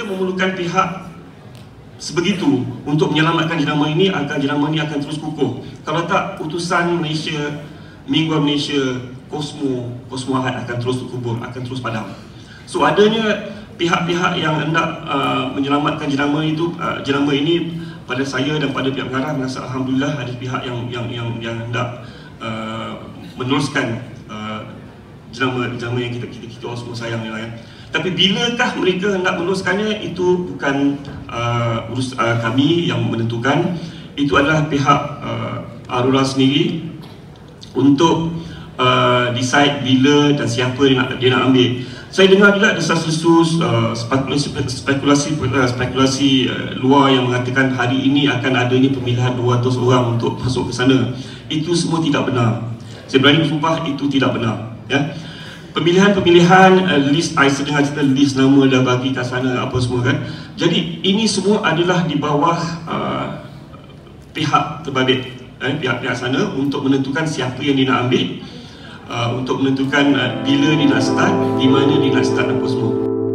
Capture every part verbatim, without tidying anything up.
memerlukan pihak sebegitu untuk menyelamatkan jenama ini agar jenama ini akan terus kukuh. Kalau tak, utusan Malaysia, Mingguan Malaysia, Kosmo, Kosmo Ahad akan terus terkubur, akan terus padam. So adanya pihak-pihak yang hendak uh, menyelamatkan jenama itu, uh, jenama ini, pada saya dan pada pihak pengarah merasa alhamdulillah ada pihak yang yang yang yang hendak uh, meneruskan uh, jenama jenama yang kita kita kita orang semua sayang ni lah ya. Tapi bilakah mereka hendak meneruskannya, itu bukan uh, urus uh, kami yang menentukan. Itu adalah pihak uh, Arura sendiri untuk uh, decide bila dan siapa dia nak, dia nak ambil. Saya dengar juga desas-desus uh, spekulasi spekulasi uh, spekulasi uh, luar yang mengatakan hari ini akan adanya pemilihan dua ratus orang untuk masuk ke sana. Itu semua tidak benar. Saya berani bersumpah itu tidak benar, ya. Pemilihan-pemilihan uh, list, I sedang cerita list nama dah bagi kat sana apa semua kan. Jadi ini semua adalah di bawah uh, pihak terbabit, eh, pihak-pihak sana untuk menentukan siapa yang dia nak ambil, uh, untuk menentukan uh, bila dia nak start, di mana dia nak start apa semua.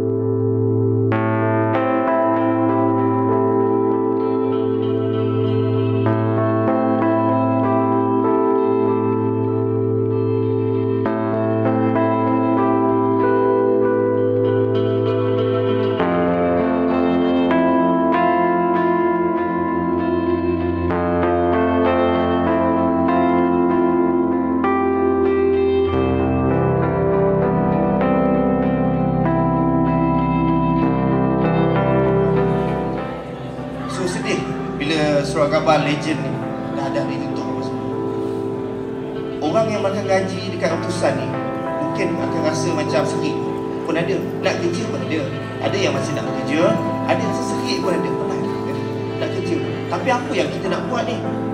Surat khabar legend ni dah ada ditutup apa semua. Orang yang makan gaji dekat utusan ni mungkin akan rasa macam serik pun ada, nak kerja pun ada. Ada yang masih nak kerja, ada yang serik pun ada, penat nak kerja. Tapi apa yang kita nak buat ni?